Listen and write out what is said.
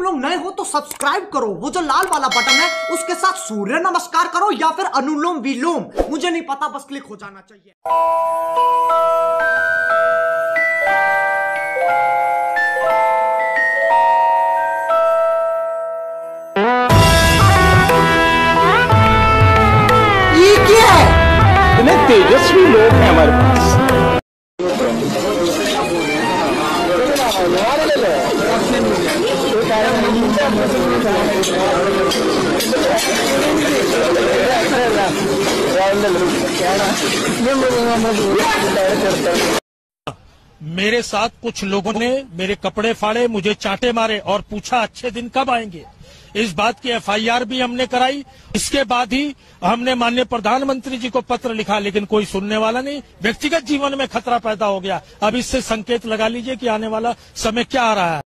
लोग नए हो तो सब्सक्राइब करो, वो जो लाल वाला बटन है उसके साथ सूर्य नमस्कार करो या फिर अनुलोम विलोम, मुझे नहीं पता, बस क्लिक हो जाना चाहिए। ये क्या है? इतने तेजस्वी लोग हैं हमारे पास। मेरे साथ कुछ लोगों ने मेरे कपड़े फाड़े, मुझे चांटे मारे और पूछा अच्छे दिन कब आएंगे। इस बात की एफआईआर भी हमने कराई। इसके बाद ही हमने माननीय प्रधानमंत्री जी को पत्र लिखा, लेकिन कोई सुनने वाला नहीं। व्यक्तिगत जीवन में खतरा पैदा हो गया। अब इससे संकेत लगा लीजिए कि आने वाला समय क्या आ रहा है।